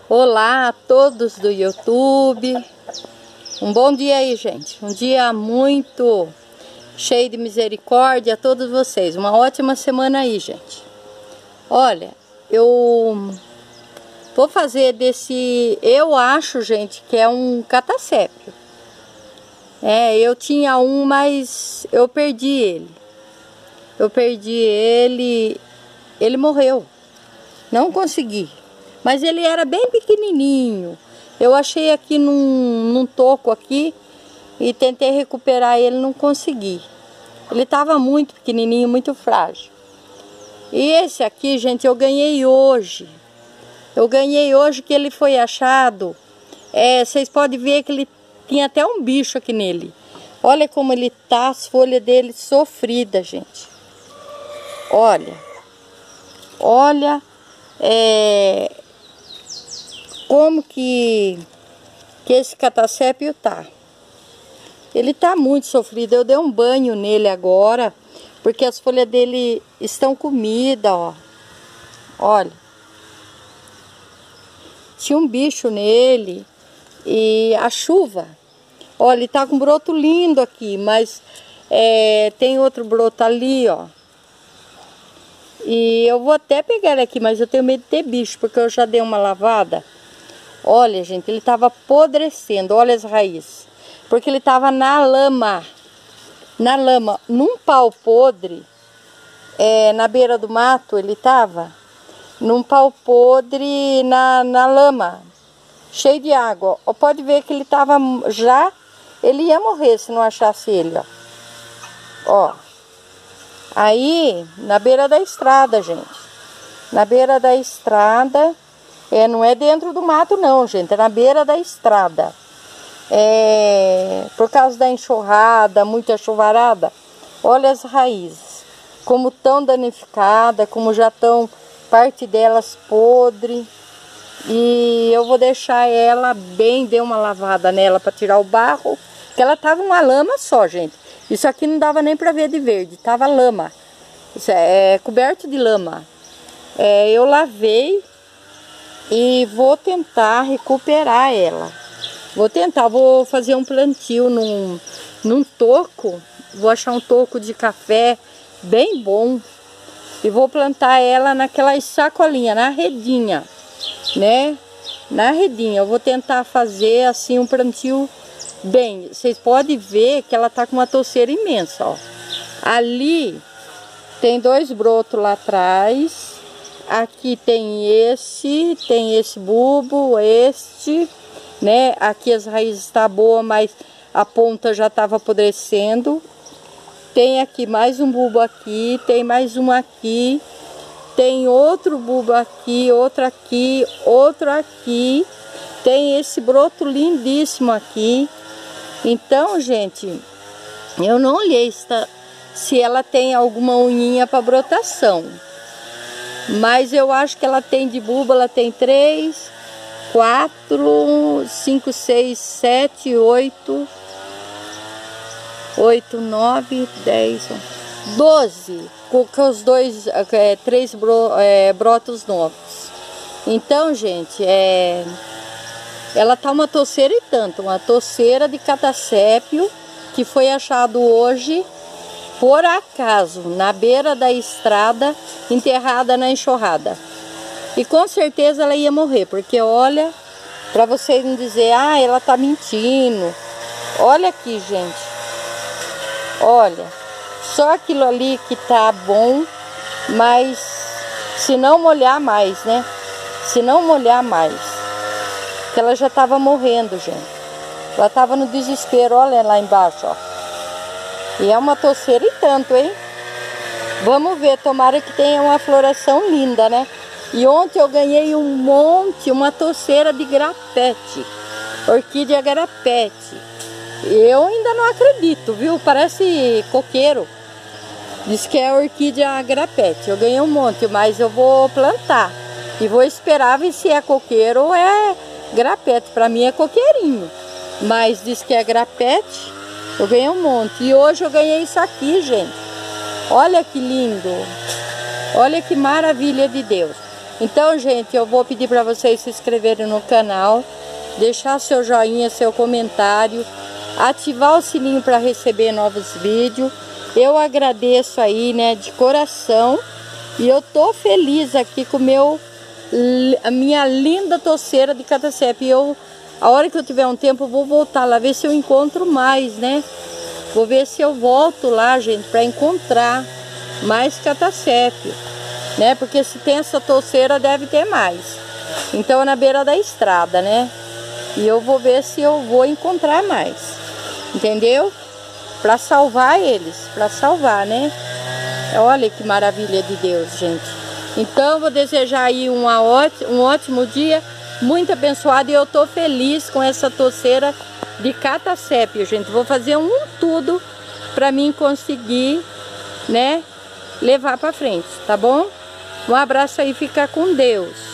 Olá a todos do YouTube. Um bom dia aí, gente. Um dia muito cheio de misericórdia a todos vocês. Uma ótima semana aí, gente. Olha, eu vou fazer desse... Eu acho, gente, que é um catacépio. Eu tinha um, mas eu perdi ele. Ele morreu. Não consegui. Mas ele era bem pequenininho. Eu achei aqui num toco aqui e tentei recuperar ele, não consegui. Ele estava muito pequenininho, muito frágil. E esse aqui, gente, eu ganhei hoje. Eu ganhei hoje que ele foi achado. Vocês podem ver que ele tinha até um bicho aqui nele. Olha como ele tá, as folhas dele sofridas, gente. Olha. Como que esse catacépio tá. Ele tá muito sofrido. Eu dei um banho nele agora, porque as folhas dele estão comidas, ó. Olha. Tinha um bicho nele e a chuva. Olha, ele tá com um broto lindo aqui, mas tem outro broto ali, ó. E eu vou até pegar ele aqui, mas eu tenho medo de ter bicho, porque eu já dei uma lavada. Olha, gente, ele estava apodrecendo, olha as raízes. Porque ele estava na lama. Na lama, num pau podre, na beira do mato ele estava. Num pau podre na lama, cheio de água. Pode ver que ele estava já... Ele ia morrer se não achasse ele, ó. Aí, na beira da estrada, gente. Na beira da estrada... não é dentro do mato não, gente, é na beira da estrada. Por causa da enxurrada, muita chuvarada, olha as raízes, como estão danificadas, como já estão parte delas podre. E eu vou deixar ela bem, dei uma lavada nela para tirar o barro, que ela tava uma lama só, gente. Isso aqui não dava nem para ver de verde, tava lama. Isso coberto de lama. Eu lavei. E vou tentar recuperar ela. Vou fazer um plantio num toco. Vou achar um toco de café bem bom. E vou plantar ela naquelas sacolinhas, na redinha, né? Na redinha. Eu vou tentar fazer assim um plantio bem. Vocês podem ver que ela tá com uma toceira imensa, ó. Ali tem 2 brotos lá atrás. Aqui tem esse bulbo, né? Aqui as raízes estão boas, mas a ponta já estava apodrecendo. Tem aqui mais um bulbo aqui, tem mais um aqui. Tem outro bulbo aqui, outro aqui, outro aqui. Tem esse broto lindíssimo aqui. Então, gente, eu não olhei se ela tem alguma unhinha para brotação. Mas eu acho que ela tem de bulbo, ela tem 3, 4, 5, 6, 7, 8, 9, 10, 12. Com os 3 brotos novos. Então, gente, ela tá uma toceira e tanto. Uma toceira de catacépio que foi achado hoje... Por acaso, na beira da estrada, enterrada na enxurrada. E com certeza ela ia morrer, porque olha, para vocês não dizer, ela tá mentindo. Olha aqui, gente. Olha, só aquilo ali que tá bom, mas se não molhar mais, né? Se não molhar mais. Porque ela já tava morrendo, gente. Ela tava no desespero, olha lá embaixo, ó. E é uma toceira e tanto, hein? Vamos ver, tomara que tenha uma floração linda, né? E ontem eu ganhei uma toceira de grapete. Orquídea grapete. Eu ainda não acredito, viu? Parece coqueiro. Diz que é orquídea grapete. Eu ganhei um monte, mas eu vou plantar. E vou esperar ver se é coqueiro ou é grapete. Pra mim é coqueirinho. Mas diz que é grapete. Eu ganhei um monte. E hoje eu ganhei isso aqui, gente. Olha que lindo. Olha que maravilha de Deus. Então, gente, eu vou pedir para vocês se inscreverem no canal, deixar seu joinha, seu comentário, ativar o sininho para receber novos vídeos. Eu agradeço aí, né, de coração. E eu tô feliz aqui com a minha linda toceira de catacepe. A hora que eu tiver um tempo, eu vou voltar lá, ver se eu encontro mais, né? Vou ver se eu volto lá, gente, para encontrar mais catacepe, né? Porque se tem essa toceira, deve ter mais. Então é na beira da estrada, né? E eu vou ver se eu vou encontrar mais, entendeu? Para salvar eles, para salvar, né? Olha que maravilha de Deus, gente. Então vou desejar aí um ótimo dia, muito abençoado. E eu tô feliz com essa toceira de catacepe, gente. Vou fazer tudo para mim conseguir, né, levar para frente, tá bom? Um abraço aí, fica com Deus.